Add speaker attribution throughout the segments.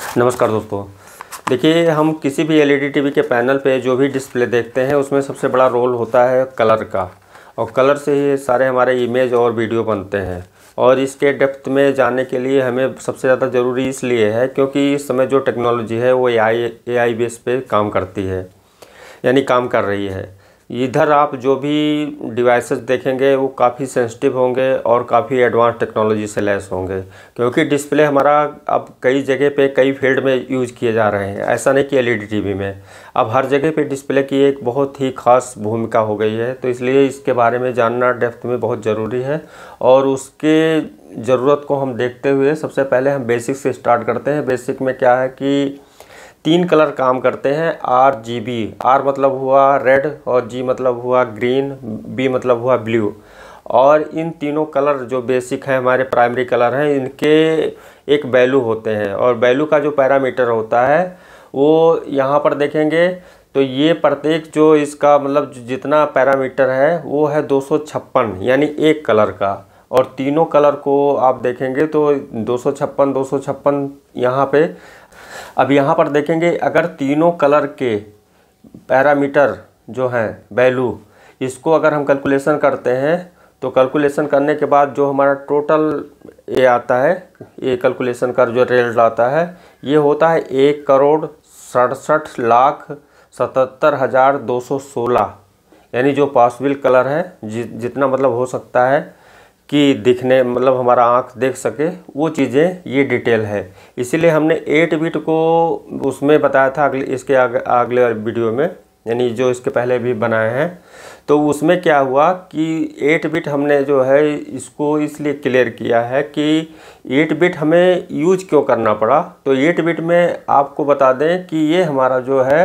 Speaker 1: नमस्कार दोस्तों। देखिए, हम किसी भी एलईडी टीवी के पैनल पे जो भी डिस्प्ले देखते हैं उसमें सबसे बड़ा रोल होता है कलर का, और कलर से ही सारे हमारे इमेज और वीडियो बनते हैं। और इसके डेप्थ में जाने के लिए हमें सबसे ज़्यादा ज़रूरी इसलिए है क्योंकि इस समय जो टेक्नोलॉजी है वो एआई बेस पे काम करती है, यानी काम कर रही है। इधर आप जो भी डिवाइसेस देखेंगे वो काफ़ी सेंसिटिव होंगे और काफ़ी एडवांस टेक्नोलॉजी से लैस होंगे, क्योंकि डिस्प्ले हमारा अब कई जगह पे कई फील्ड में यूज किए जा रहे हैं। ऐसा नहीं कि एलईडी टीवी में, अब हर जगह पे डिस्प्ले की एक बहुत ही ख़ास भूमिका हो गई है। तो इसलिए इसके बारे में जानना डेप्थ में बहुत ज़रूरी है। और उसके ज़रूरत को हम देखते हुए सबसे पहले हम बेसिक से स्टार्ट करते हैं। बेसिक में क्या है कि 3 कलर काम करते हैं। RGB, R मतलब हुआ रेड और G मतलब हुआ ग्रीन, B मतलब हुआ ब्लू। और इन तीनों कलर जो बेसिक हैं, हमारे प्राइमरी कलर हैं, इनके एक वैल्यू होते हैं। और वैल्यू का जो पैरामीटर होता है वो यहाँ पर देखेंगे तो ये प्रत्येक जो इसका मतलब जितना पैरामीटर है वो है 256, यानी एक कलर का। और तीनों कलर को आप देखेंगे तो 256 यहाँ पे। अब यहाँ पर देखेंगे अगर तीनों कलर के पैरामीटर जो हैं वैल्यू, इसको अगर हम कैलकुलेशन करते हैं तो कैलकुलेशन करने के बाद जो हमारा टोटल ये आता है, ये कैलकुलेशन का जो रिजल्ट आता है ये होता है 1,67,77,216, यानी जो पॉसिबल कलर है जितना मतलब हो सकता है कि दिखने मतलब हमारा आँख देख सके वो चीज़ें ये डिटेल है। इसीलिए हमने 8 बिट को उसमें बताया था इसके अगले वीडियो में, यानी जो इसके पहले भी बनाए हैं। तो उसमें क्या हुआ कि 8 बिट हमने जो है इसको इसलिए क्लियर किया है कि 8 बिट हमें यूज क्यों करना पड़ा। तो 8 बिट में आपको बता दें कि ये हमारा जो है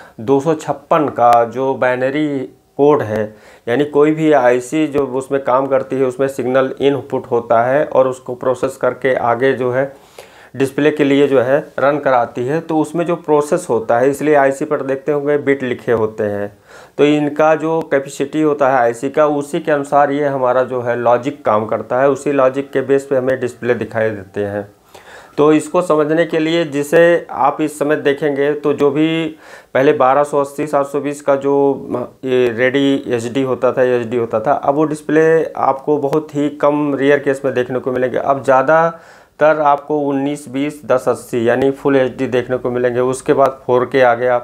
Speaker 1: 256 का जो बाइनरी कोड है, यानी कोई भी आईसी जो उसमें काम करती है उसमें सिग्नल इनपुट होता है और उसको प्रोसेस करके आगे जो है डिस्प्ले के लिए जो है रन कराती है। तो उसमें जो प्रोसेस होता है, इसलिए आईसी पर देखते होंगे बिट लिखे होते हैं। तो इनका जो कैपेसिटी होता है आईसी का, उसी के अनुसार ये हमारा जो है लॉजिक काम करता है। उसी लॉजिक के बेस पे हमें डिस्प्ले दिखाई देते हैं। तो इसको समझने के लिए जिसे आप इस समय देखेंगे तो जो भी पहले 1280 720 का जो ये रेडी एचडी होता था, अब वो डिस्प्ले आपको बहुत ही कम रेयर केस में देखने को मिलेंगे। अब ज़्यादातर आपको 1920 1080 यानी फुल एचडी देखने को मिलेंगे। उसके बाद 4K आ गया,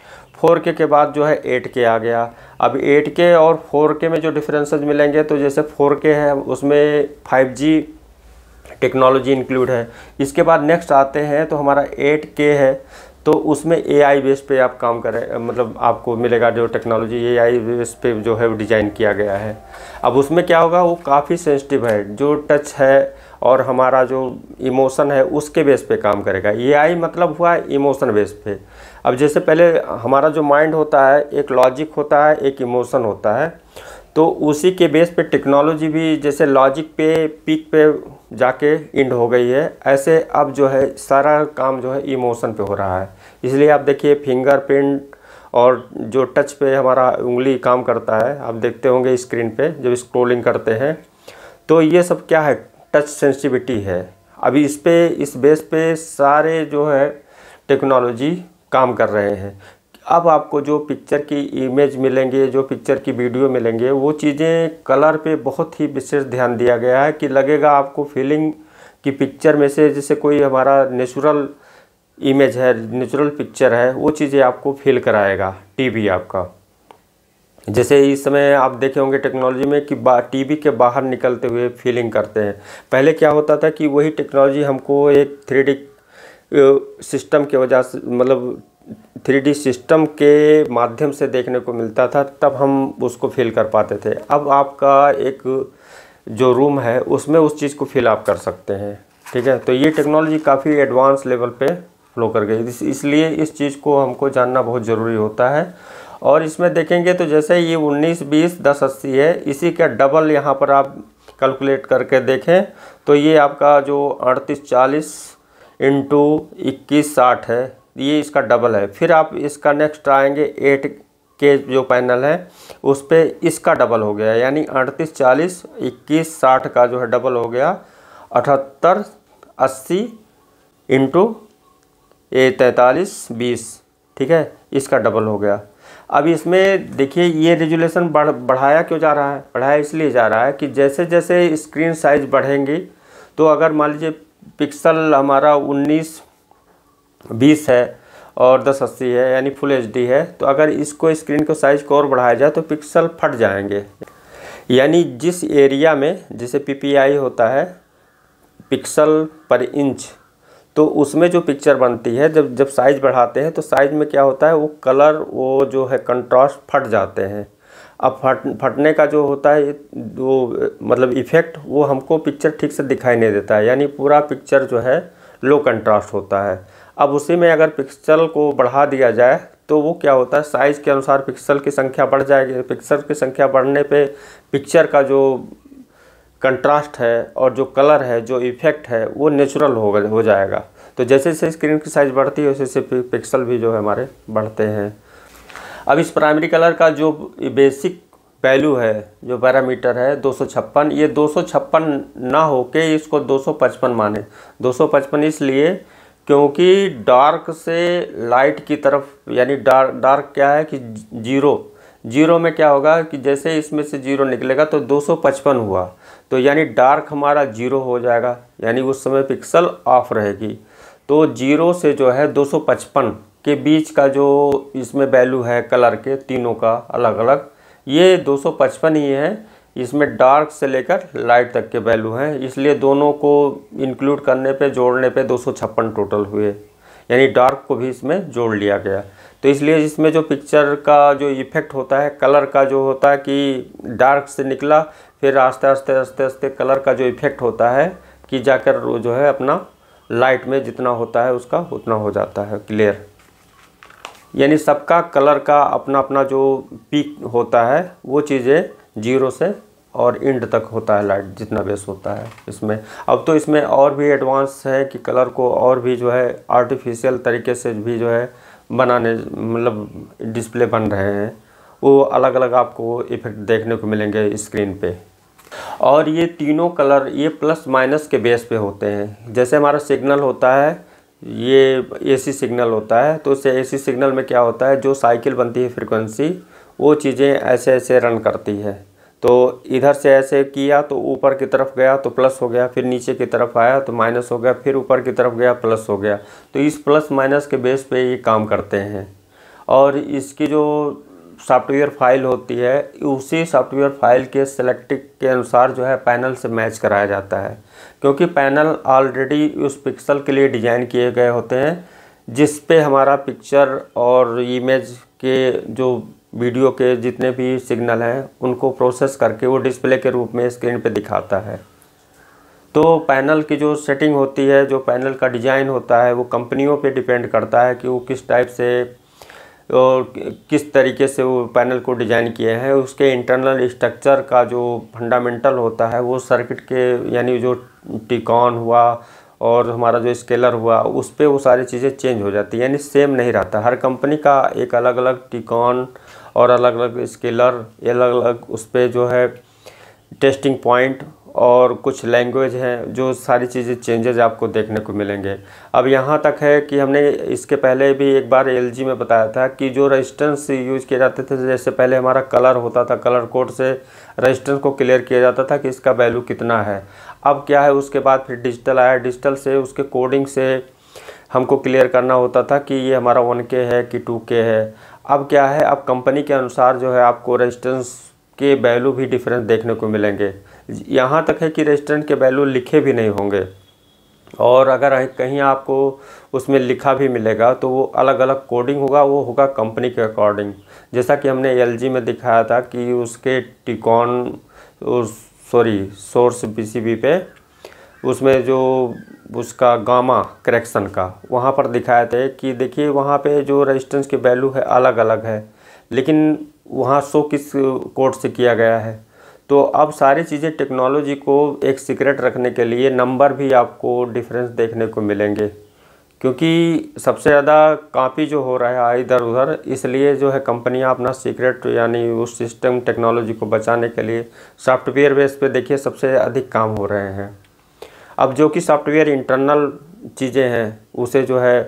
Speaker 1: 4K के बाद जो है 8K आ गया। अब 8K और 4K में जो डिफरेंसेस मिलेंगे, तो जैसे 4K है उसमें 5G टेक्नोलॉजी इंक्लूड है। इसके बाद नेक्स्ट आते हैं तो हमारा 8K है, तो उसमें AI बेस पे आप काम करें, मतलब आपको मिलेगा जो टेक्नोलॉजी AI बेस पे जो है वो डिज़ाइन किया गया है। अब उसमें क्या होगा, वो काफ़ी सेंसिटिव है, जो टच है और हमारा जो इमोशन है उसके बेस पे काम करेगा। AI मतलब हुआ इमोशन बेस पे। अब जैसे पहले हमारा जो माइंड होता है, एक लॉजिक होता है, एक इमोशन होता है, तो उसी के बेस पे टेक्नोलॉजी भी जैसे लॉजिक पे पीक पे जाके एंड हो गई है, ऐसे अब जो है सारा काम जो है इमोशन पे हो रहा है। इसलिए आप देखिए फिंगरप्रिंट और जो टच पे हमारा उंगली काम करता है, आप देखते होंगे स्क्रीन पे जब स्क्रॉलिंग करते हैं, तो ये सब क्या है, टच सेंसिटिविटी है। अभी इस बेस पे सारे जो है टेक्नोलॉजी काम कर रहे हैं। अब आपको जो पिक्चर की इमेज मिलेंगे, जो पिक्चर की वीडियो मिलेंगे, वो चीज़ें कलर पे बहुत ही विशेष ध्यान दिया गया है कि लगेगा आपको फीलिंग की पिक्चर में से जैसे कोई हमारा नेचुरल इमेज है, नेचुरल पिक्चर है, वो चीज़ें आपको फील कराएगा टीवी आपका। जैसे इस समय आप देखे होंगे टेक्नोलॉजी में कि टीवी के बाहर निकलते हुए फीलिंग करते हैं। पहले क्या होता था कि वही टेक्नोलॉजी हमको एक 3D सिस्टम के वजह से, मतलब 3D सिस्टम के माध्यम से देखने को मिलता था, तब हम उसको फील कर पाते थे। अब आपका एक जो रूम है उसमें उस चीज़ को फील आप कर सकते हैं, ठीक है। तो ये टेक्नोलॉजी काफ़ी एडवांस लेवल पे फ्लो कर गई, इसलिए इस चीज़ को हमको जानना बहुत ज़रूरी होता है। और इसमें देखेंगे तो जैसे ये 1920 1080 है, इसी का डबल यहाँ पर आप कैलकुलेट करके देखें तो ये आपका जो 3840 इंटू 2160 है, ये इसका डबल है। फिर आप इसका नेक्स्ट आएंगे 8K जो पैनल है उस पर इसका डबल हो गया, यानी 3840 2160 का जो है डबल हो गया 7880 इंटू 4320, ठीक है, इसका डबल हो गया। अब इसमें देखिए ये रेजुलेशन बढ़ाया क्यों जा रहा है, बढ़ाया इसलिए जा रहा है कि जैसे जैसे स्क्रीन साइज़ बढ़ेंगी, तो अगर मान लीजिए पिक्सल हमारा 1920 है और 1080 है यानी फुल एचडी है, तो अगर इसको स्क्रीन को साइज़ को और बढ़ाया जाए तो पिक्सल फट जाएंगे। यानी जिस एरिया में जैसे पीपीआई होता है पिक्सल पर इंच, तो उसमें जो पिक्चर बनती है जब साइज़ बढ़ाते हैं तो साइज़ में क्या होता है, वो कलर वो जो है कंट्रास्ट फट जाते हैं। अब फटने का जो होता है वो मतलब इफ़ेक्ट वो हमको पिक्चर ठीक से दिखाई नहीं देता है, यानी पूरा पिक्चर जो है लो कंट्रास्ट होता है। अब उसी में अगर पिक्सल को बढ़ा दिया जाए तो वो क्या होता है, साइज़ के अनुसार पिक्सल की संख्या बढ़ जाएगी। पिक्सल की संख्या बढ़ने पे पिक्चर का जो कंट्रास्ट है और जो कलर है, जो इफ़ेक्ट है, वो नेचुरल हो जाएगा। तो जैसे जैसे स्क्रीन की साइज़ बढ़ती है वैसे वैसे पिक्सल भी जो है हमारे बढ़ते हैं। अब इस प्राइमरी कलर का जो बेसिक वैल्यू है, जो पैरामीटर है 256, ये 256 ना हो के इसको 255 माने। 255 इसलिए क्योंकि डार्क से लाइट की तरफ, यानी डार्क क्या है कि जीरो में क्या होगा कि जैसे इसमें से जीरो निकलेगा तो 255 हुआ, तो यानी डार्क हमारा जीरो हो जाएगा, यानी उस समय पिक्सल ऑफ रहेगी। तो जीरो से जो है 255 के बीच का जो इसमें वैल्यू है कलर के तीनों का अलग अलग, ये 255 ही है। इसमें डार्क से लेकर लाइट तक के वैल्यू हैं, इसलिए दोनों को इंक्लूड करने पे जोड़ने पे 256 टोटल हुए, यानी डार्क को भी इसमें जोड़ लिया गया। तो इसलिए इसमें जो पिक्चर का जो इफ़ेक्ट होता है कलर का, जो होता है कि डार्क से निकला फिर आस्ते आस्ते कलर का जो इफ़ेक्ट होता है कि जाकर वो जो है अपना लाइट में जितना होता है उसका उतना हो जाता है क्लियर। यानी सबका कलर का अपना अपना जो पीक होता है वो चीज़ें जीरो से और एंड तक होता है लाइट जितना बेस होता है इसमें। अब तो इसमें और भी एडवांस है कि कलर को और भी जो है आर्टिफिशियल तरीके से भी जो है बनाने, मतलब डिस्प्ले बन रहे हैं, वो अलग अलग आपको इफ़ेक्ट देखने को मिलेंगे स्क्रीन पे। और ये तीनों कलर ये प्लस माइनस के बेस पे होते हैं। जैसे हमारा सिग्नल होता है, ये एसी सिग्नल होता है, तो उस एसी सिग्नल में क्या होता है, जो साइकिल बनती है फ्रीक्वेंसी, वो चीज़ें ऐसे ऐसे रन करती है। तो इधर से ऐसे किया तो ऊपर की तरफ गया तो प्लस हो गया, फिर नीचे की तरफ आया तो माइनस हो गया, फिर ऊपर की तरफ गया प्लस हो गया। तो इस प्लस माइनस के बेस पे ये काम करते हैं। और इसकी जो सॉफ्टवेयर फाइल होती है, उसी सॉफ्टवेयर फाइल के सेलेक्टिव के अनुसार जो है पैनल से मैच कराया जाता है, क्योंकि पैनल ऑलरेडी उस पिक्सल के लिए डिज़ाइन किए गए होते हैं जिस पे हमारा पिक्चर और इमेज के जो वीडियो के जितने भी सिग्नल हैं उनको प्रोसेस करके वो डिस्प्ले के रूप में स्क्रीन पे दिखाता है। तो पैनल की जो सेटिंग होती है, जो पैनल का डिज़ाइन होता है, वो कंपनियों पे डिपेंड करता है कि वो किस टाइप से और किस तरीके से वो पैनल को डिज़ाइन किए हैं। उसके इंटरनल स्ट्रक्चर का जो फंडामेंटल होता है वो सर्किट के, यानी जो टिकॉन हुआ और हमारा जो स्केलर हुआ, उस पर वो सारी चीज़ें चेंज हो जाती है, यानी सेम नहीं रहता। हर कंपनी का एक अलग अलग टिकॉन और अलग अलग स्केलर, अलग अलग उस पर जो है टेस्टिंग पॉइंट और कुछ लैंग्वेज हैं, जो सारी चीज़ें चेंजेज आपको देखने को मिलेंगे। अब यहाँ तक है कि हमने इसके पहले भी एक बार एलजी में बताया था कि जो रेजिस्टेंस यूज़ किए जाते थे, जैसे पहले हमारा कलर होता था, कलर कोड से रेजिस्टेंस को क्लियर किया जाता था कि इसका वैल्यू कितना है। अब क्या है, उसके बाद फिर डिजिटल आया, डिजिटल से उसके कोडिंग से हमको क्लियर करना होता था कि ये हमारा 1K है कि 2K है। अब क्या है, अब कंपनी के अनुसार जो है आपको रेजिस्टेंस के वैल्यू भी डिफरेंस देखने को मिलेंगे। यहाँ तक है कि रेजिस्टेंस के वैल्यू लिखे भी नहीं होंगे, और अगर कहीं आपको उसमें लिखा भी मिलेगा तो वो अलग अलग कोडिंग होगा, वो होगा कंपनी के अकॉर्डिंग। जैसा कि हमने एलजी में दिखाया था कि उसके टिकॉन सोर्स पीसीबी पे उसमें जो उसका गामा करेक्शन का वहाँ पर दिखाए थे कि देखिए वहाँ पे जो रेजिस्टेंस की वैल्यू है अलग अलग है, लेकिन वहाँ शो किस कोड से किया गया है। तो अब सारी चीज़ें टेक्नोलॉजी को एक सीक्रेट रखने के लिए नंबर भी आपको डिफरेंस देखने को मिलेंगे, क्योंकि सबसे ज़्यादा कॉपी जो हो रहा है इधर उधर, इसलिए जो है कंपनियां अपना सीक्रेट यानी उस सिस्टम टेक्नोलॉजी को बचाने के लिए सॉफ्टवेयर बेस पे देखिए सबसे अधिक काम हो रहे हैं। अब जो कि सॉफ्टवेयर इंटरनल चीज़ें हैं उसे जो है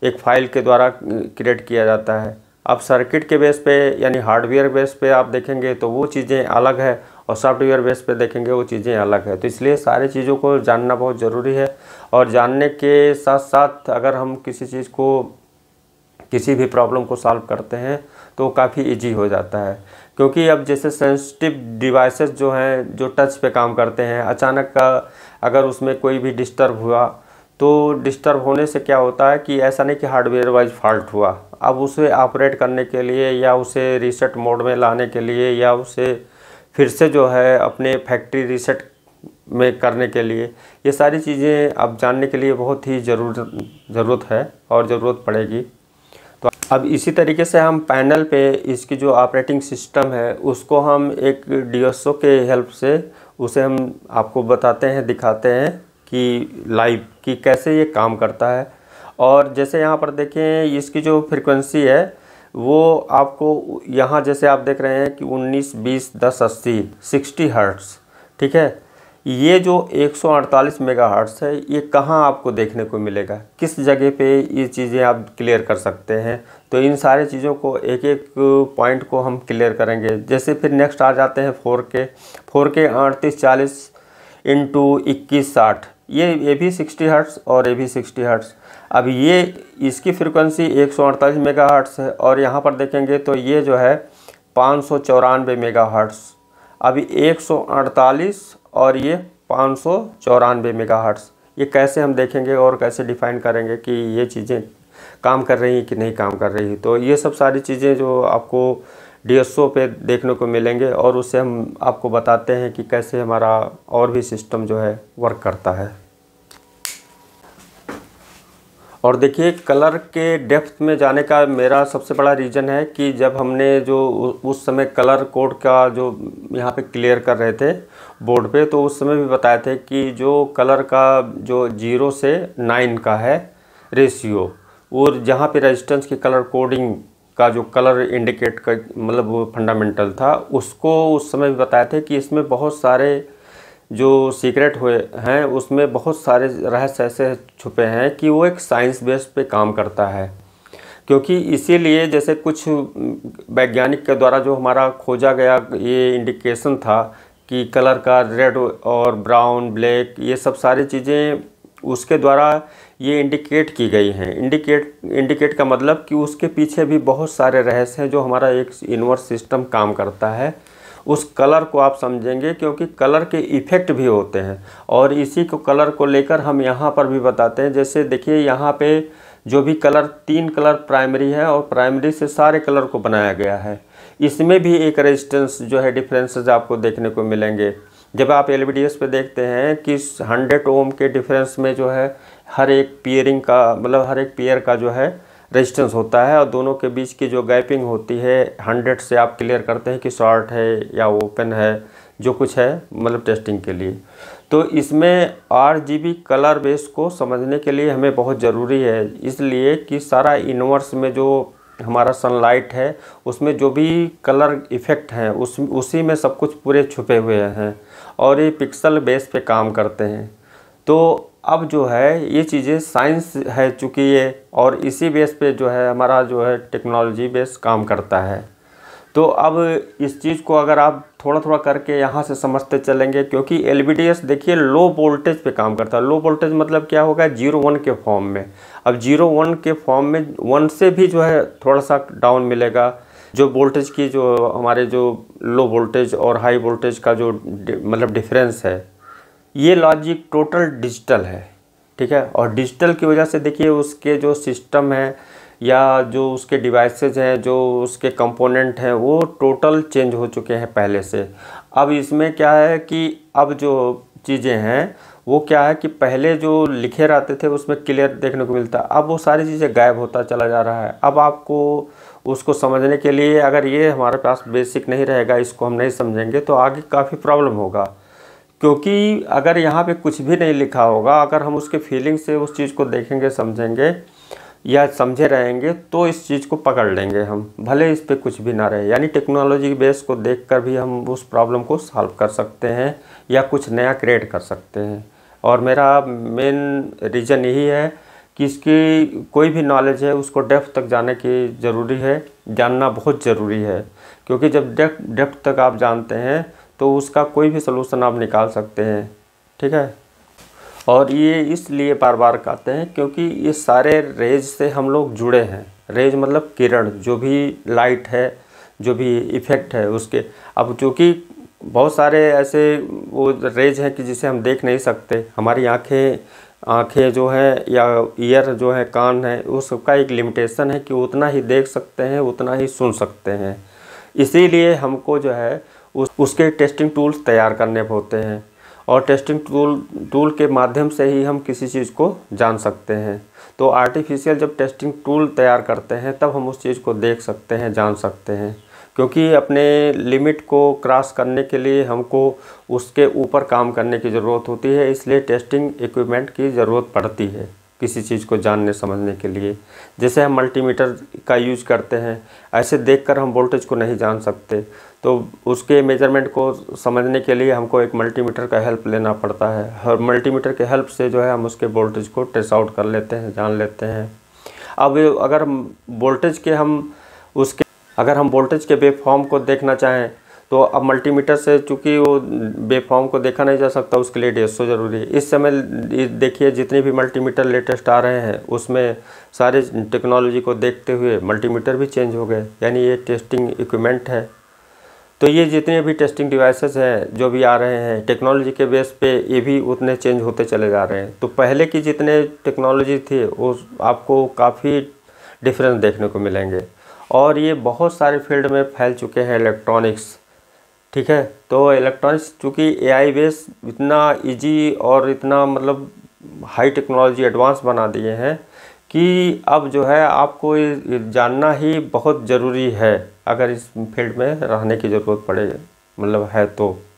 Speaker 1: एक फाइल के द्वारा क्रिएट किया जाता है। अब सर्किट के बेस पे यानी हार्डवेयर बेस पे आप देखेंगे तो वो चीज़ें अलग है, और सॉफ्टवेयर बेस पे देखेंगे वो चीज़ें अलग है। तो इसलिए सारी चीज़ों को जानना बहुत ज़रूरी है, और जानने के साथ साथ अगर हम किसी चीज़ को, किसी भी प्रॉब्लम को सॉल्व करते हैं तो काफ़ी इजी हो जाता है। क्योंकि अब जैसे सेंसिटिव डिवाइसेस जो हैं, जो टच पे काम करते हैं, अचानक का अगर उसमें कोई भी डिस्टर्ब हुआ, तो डिस्टर्ब होने से क्या होता है कि ऐसा नहीं कि हार्डवेयर वाइज फॉल्ट हुआ, अब उसे ऑपरेट करने के लिए या उसे रीसेट मोड में लाने के लिए या उसे फिर से जो है अपने फैक्ट्री रीसेट में करने के लिए, ये सारी चीज़ें अब जानने के लिए बहुत ही ज़रूरत है और ज़रूरत पड़ेगी। तो अब इसी तरीके से हम पैनल पे इसकी जो ऑपरेटिंग सिस्टम है उसको हम एक DSO के हेल्प से उसे हम आपको बताते हैं, दिखाते हैं कि लाइव कि कैसे ये काम करता है। और जैसे यहाँ पर देखें इसकी जो फ्रीक्वेंसी है वो आपको यहाँ जैसे आप देख रहे हैं कि 19, 20, 10, 80, 60 हर्ट्ज़, ठीक है। ये जो 148 मेगाहर्ट्ज़ है ये कहाँ आपको देखने को मिलेगा, किस जगह पे ये चीज़ें आप क्लियर कर सकते हैं। तो इन सारी चीज़ों को एक एक पॉइंट को हम क्लियर करेंगे। जैसे फिर नेक्स्ट आ जाते हैं 4K 3840 इंटू 2160, ये भी 60 हर्ट्ज़ और ये भी 60 हर्ट्ज़। अब ये इसकी फ्रीक्वेंसी 148 मेगाहर्ट्ज़ है, और यहाँ पर देखेंगे तो ये जो है 594 मेगाहर्ट्ज़। अभी 148 और ये 594 मेगाहर्ट्ज़, ये कैसे हम देखेंगे और कैसे डिफ़ाइन करेंगे कि ये चीज़ें काम कर रही हैं कि नहीं काम कर रही। तो ये सब सारी चीज़ें जो आपको DSO पे देखने को मिलेंगे, और उससे हम आपको बताते हैं कि कैसे हमारा और भी सिस्टम जो है वर्क करता है। और देखिए कलर के डेप्थ में जाने का मेरा सबसे बड़ा रीज़न है कि जब हमने जो उस समय कलर कोड का जो यहाँ पे क्लियर कर रहे थे बोर्ड पे, तो उस समय भी बताए थे कि जो कलर का जो 0 से 9 का है रेशियो, और जहाँ पे रेजिस्टेंस की कलर कोडिंग का जो कलर इंडिकेट का मतलब वो फंडामेंटल था, उसको उस समय भी बताए थे कि इसमें बहुत सारे जो सीक्रेट हुए हैं उसमें बहुत सारे रहस्य ऐसे छुपे हैं कि वो एक साइंस बेस पे काम करता है। क्योंकि इसीलिए जैसे कुछ वैज्ञानिक के द्वारा जो हमारा खोजा गया ये इंडिकेशन था कि कलर का रेड और ब्राउन, ब्लैक, ये सब सारी चीज़ें उसके द्वारा ये इंडिकेट की गई हैं। इंडिकेट का मतलब कि उसके पीछे भी बहुत सारे रहस्य हैं जो हमारा एक इन्वर्स सिस्टम काम करता है। उस कलर को आप समझेंगे क्योंकि कलर के इफ़ेक्ट भी होते हैं, और इसी को कलर को लेकर हम यहाँ पर भी बताते हैं। जैसे देखिए यहाँ पे जो भी कलर, 3 कलर प्राइमरी है और प्राइमरी से सारे कलर को बनाया गया है। इसमें भी एक रेजिस्टेंस जो है डिफरेंसेस आपको देखने को मिलेंगे। जब आप LVDS पे देखते हैं कि 100 ओम के डिफरेंस में जो है हर एक पेयरिंग का मतलब हर एक पेयर का जो है रेजिस्टेंस होता है, और दोनों के बीच की जो गैपिंग होती है 100 से आप क्लियर करते हैं कि शॉर्ट है या ओपन है, जो कुछ है मतलब टेस्टिंग के लिए। तो इसमें RGB कलर बेस को समझने के लिए हमें बहुत ज़रूरी है, इसलिए कि सारा इन्वर्स में जो हमारा सनलाइट है उसमें जो भी कलर इफ़ेक्ट हैं उसी में सब कुछ पूरे छुपे हुए हैं, और ये पिक्सल बेस पे काम करते हैं। तो अब जो है ये चीज़ें साइंस है चूँकि ये, और इसी बेस पे जो है हमारा जो है टेक्नोलॉजी बेस काम करता है। तो अब इस चीज़ को अगर आप थोड़ा थोड़ा करके यहाँ से समझते चलेंगे, क्योंकि LVDS देखिए लो वोल्टेज पे काम करता है। लो वोल्टेज मतलब क्या होगा, 0-1 के फॉर्म में। अब 0-1 के फॉर्म में 1 से भी जो है थोड़ा सा डाउन मिलेगा। जो वोल्टेज की जो हमारे जो लो वोल्टेज और हाई वोल्टेज का जो मतलब डिफरेंस है, ये लॉजिक टोटल डिजिटल है, ठीक है। और डिजिटल की वजह से देखिए उसके जो सिस्टम है या जो उसके डिवाइसेज हैं, जो उसके कंपोनेंट हैं, वो टोटल चेंज हो चुके हैं पहले से। अब इसमें क्या है कि अब जो चीज़ें हैं वो क्या है कि पहले जो लिखे रहते थे उसमें क्लियर देखने को मिलता, अब वो सारी चीज़ें गायब होता चला जा रहा है। अब आपको उसको समझने के लिए अगर ये हमारे पास बेसिक नहीं रहेगा, इसको हम नहीं समझेंगे, तो आगे काफ़ी प्रॉब्लम होगा। क्योंकि अगर यहाँ पे कुछ भी नहीं लिखा होगा, अगर हम उसके फीलिंग से उस चीज़ को देखेंगे, समझेंगे या समझे रहेंगे, तो इस चीज़ को पकड़ लेंगे हम, भले इस पे कुछ भी ना रहे। यानी टेक्नोलॉजी के बेस को देखकर भी हम उस प्रॉब्लम को सॉल्व कर सकते हैं या कुछ नया क्रिएट कर सकते हैं। और मेरा मेन रीज़न यही है कि इसकी कोई भी नॉलेज है उसको डेप्थ तक जाने की ज़रूरी है, जानना बहुत ज़रूरी है। क्योंकि जब डेप्थ तक आप जानते हैं तो उसका कोई भी सलूशन आप निकाल सकते हैं, ठीक है। और ये इसलिए बार बार कहते हैं क्योंकि ये सारे रेज से हम लोग जुड़े हैं। रेज मतलब किरण, जो भी लाइट है, जो भी इफ़ेक्ट है उसके। अब चूँकि बहुत सारे ऐसे वो रेज हैं कि जिसे हम देख नहीं सकते, हमारी आँखें जो है या ईयर जो है, कान है, उस सबका एक लिमिटेशन है कि उतना ही देख सकते हैं, उतना ही सुन सकते हैं। इसीलिए हमको जो है उसके टेस्टिंग टूल्स तैयार करने होते हैं, और टेस्टिंग टूल के माध्यम से ही हम किसी चीज़ को जान सकते हैं। तो आर्टिफिशियल जब टेस्टिंग टूल तैयार करते हैं तब हम उस चीज़ को देख सकते हैं, जान सकते हैं। क्योंकि अपने लिमिट को क्रॉस करने के लिए हमको उसके ऊपर काम करने की ज़रूरत होती है, इसलिए टेस्टिंग इक्विपमेंट की ज़रूरत पड़ती है किसी चीज़ को जानने समझने के लिए। जैसे हम मल्टीमीटर का यूज़ करते हैं, ऐसे देखकर हम वोल्टेज को नहीं जान सकते, तो उसके मेजरमेंट को समझने के लिए हमको एक मल्टीमीटर का हेल्प लेना पड़ता है। हर मल्टीमीटर के हेल्प से जो है हम उसके वोल्टेज को ट्रेस आउट कर लेते हैं, जान लेते हैं। अब अगर हम वोल्टेज के वेवफॉर्म को देखना चाहें तो अब मल्टीमीटर से चूँकि वो वेवफॉर्म को देखा नहीं जा सकता, उसके लिए DSO ज़रूरी है। इस समय देखिए जितने भी मल्टीमीटर लेटेस्ट आ रहे हैं उसमें सारे टेक्नोलॉजी को देखते हुए मल्टीमीटर भी चेंज हो गए, यानी ये टेस्टिंग इक्विपमेंट है। तो ये जितने भी टेस्टिंग डिवाइसेस हैं जो भी आ रहे हैं टेक्नोलॉजी के बेस पे, ये भी उतने चेंज होते चले जा रहे हैं। तो पहले की जितने टेक्नोलॉजी थी वो आपको काफ़ी डिफरेंस देखने को मिलेंगे, और ये बहुत सारे फील्ड में फैल चुके हैं इलेक्ट्रॉनिक्स, ठीक है। तो इलेक्ट्रॉनिक्स चूँकि AI बेस इतना इजी और इतना मतलब हाई टेक्नोलॉजी एडवांस बना दिए हैं कि अब जो है आपको ये जानना ही बहुत ज़रूरी है, अगर इस फील्ड में रहने की ज़रूरत पड़े मतलब है तो।